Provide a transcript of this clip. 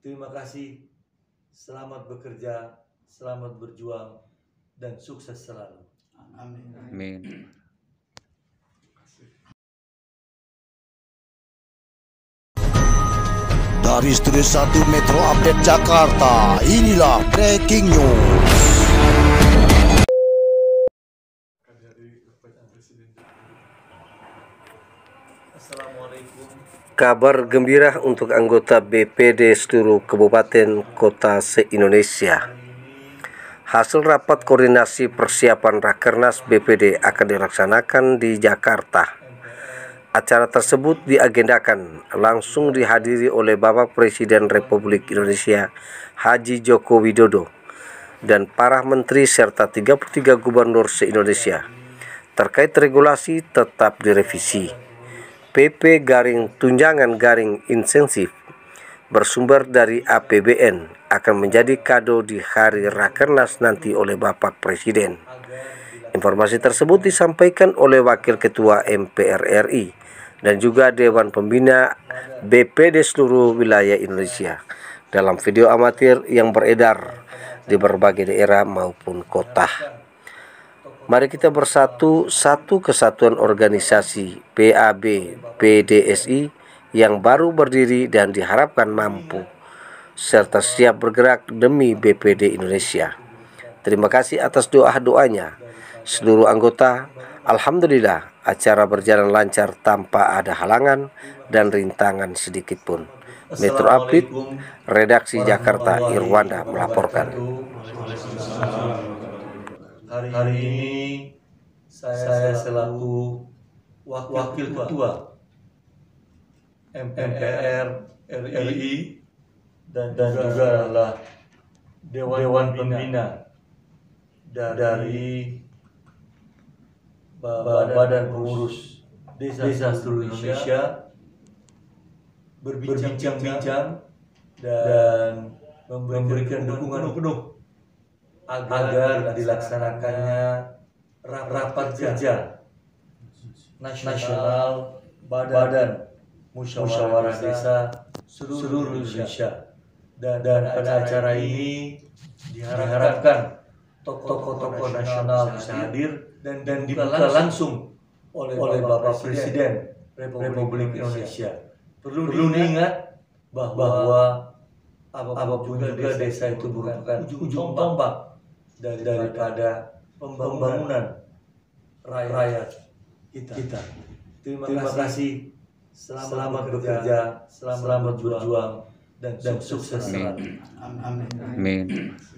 Terima kasih, selamat bekerja, selamat berjuang, dan sukses selalu. Amin. Dari Studio 1 Metro Update Jakarta, inilah Breaking News. Assalamualaikum. Kabar gembira untuk anggota BPD seluruh kabupaten kota se-Indonesia. Hasil rapat koordinasi persiapan Rakernas BPD akan dilaksanakan di Jakarta. Acara tersebut diagendakan langsung dihadiri oleh Bapak Presiden Republik Indonesia Haji Joko Widodo dan para menteri serta 33 gubernur se-Indonesia. Terkait regulasi tetap direvisi. PP garing tunjangan garing insentif bersumber dari APBN akan menjadi kado di hari Rakernas nanti oleh Bapak Presiden. Informasi tersebut disampaikan oleh Wakil Ketua MPR RI dan juga Dewan Pembina BPD seluruh wilayah Indonesia dalam video amatir yang beredar di berbagai daerah maupun kota. Mari kita bersatu, satu kesatuan organisasi PAB PDSI yang baru berdiri dan diharapkan mampu serta siap bergerak demi BPD Indonesia. Terima kasih atas doa-doanya seluruh anggota. Alhamdulillah acara berjalan lancar tanpa ada halangan dan rintangan sedikit pun. Metro Update, Redaksi Jakarta, Irwanda melaporkan. Hari ini saya selaku Wakil Ketua MPR RI dan juga adalah Dewan Pembina dari Badan Pengurus Desa seluruh Indonesia berbincang-bincang dan memberikan dukungan penuh agar dilaksanakannya rapat kerja nasional Badan Musyawarah Desa seluruh Indonesia, dan pada acara ini diharapkan tokoh-tokoh nasional bisa hadir dan dibuka langsung oleh Bapak Presiden Republik Indonesia. Perlu diingat bahwa apapun juga desa itu merupakan ujung tombak daripada pembangunan rakyat kita. Terima kasih, selamat bekerja, selamat berjuang, dan sukses selalu. Amin.